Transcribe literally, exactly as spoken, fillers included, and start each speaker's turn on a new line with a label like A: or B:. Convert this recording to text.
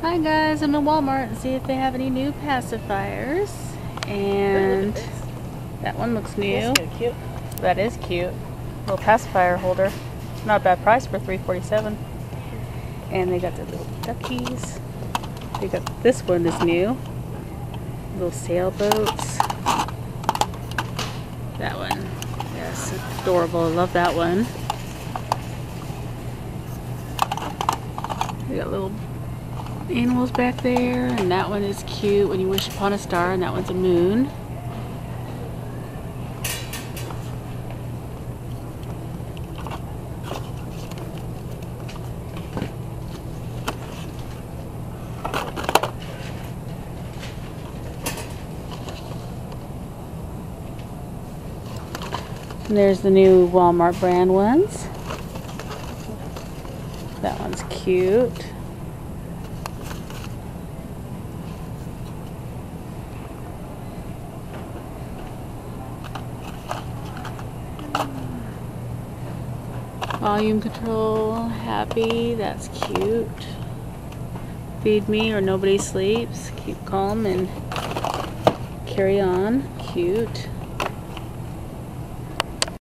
A: Hi guys, I'm in Walmart to see if they have any new pacifiers. And that one looks new.
B: That's kind of cute.
A: That is cute. Little pacifier holder. Not a bad price for three forty-seven. And they got the little duckies. They got this one is new. Little sailboats. That one. Yes, adorable. I love that one. We got little animals back there, and that one is cute, When You Wish Upon a Star, and that one's a moon. And there's the new Walmart brand ones. That one's cute. Volume control, happy, that's cute. Feed me or nobody sleeps, keep calm and carry on, cute.